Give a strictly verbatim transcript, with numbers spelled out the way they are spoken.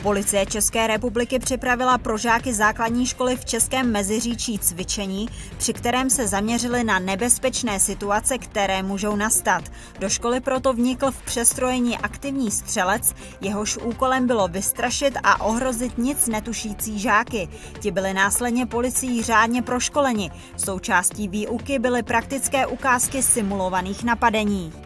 Policie České republiky připravila pro žáky základní školy v Českém Meziříčí cvičení, při kterém se zaměřili na nebezpečné situace, které můžou nastat. Do školy proto vnikl v přestrojení aktivní střelec, jehož úkolem bylo vystrašit a ohrozit nic netušící žáky. Ti byli následně policií řádně proškoleni. Součástí výuky byly praktické ukázky simulovaných napadení.